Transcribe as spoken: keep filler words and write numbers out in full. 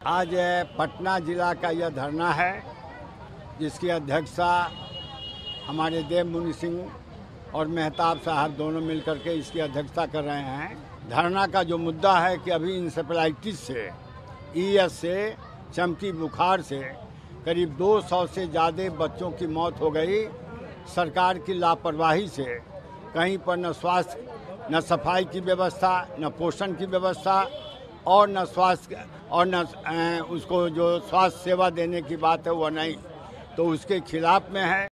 आज पटना जिला का यह धरना है जिसकी अध्यक्षता हमारे देव मुनि सिंह और मेहताब साहब दोनों मिलकर के इसकी अध्यक्षता कर रहे हैं। धरना का जो मुद्दा है कि अभी इंसेफेलाइटिस से, ईएस से, चमकी बुखार से करीब दो सौ से ज़्यादा बच्चों की मौत हो गई। सरकार की लापरवाही से कहीं पर न स्वास्थ्य, न सफाई की व्यवस्था, न पोषण की व्यवस्था और न स्वास्थ्य और न उसको जो स्वास्थ्य सेवा देने की बात है वह नहीं, तो उसके खिलाफ में है।